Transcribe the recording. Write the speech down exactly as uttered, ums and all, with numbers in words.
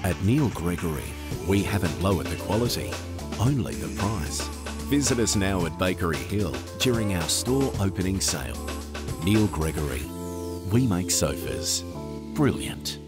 At Neil Gregory, we haven't lowered the quality, only the price. Visit us now at Bakery Hill during our store opening sale. Neil Gregory. We make sofas brilliant.